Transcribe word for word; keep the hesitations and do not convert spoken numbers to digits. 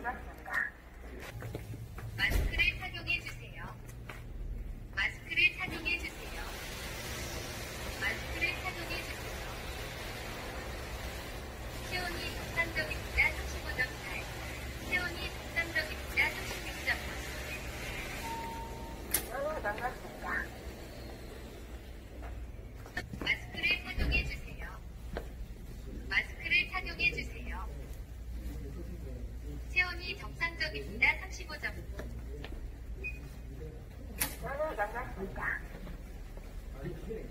마스크를 착용해 주세요. 마스크를 착용해 주세요. 마스크를 착용해 주세요. 체온이 정상적입니다. 삼십오 점 팔. 체온이 정상적입니다. 삼십육 점 삼. 마스크를 착용해 주세요. 마스크를 착용해 주세요. 체온이 정상적입니다. 삼십오 점 구.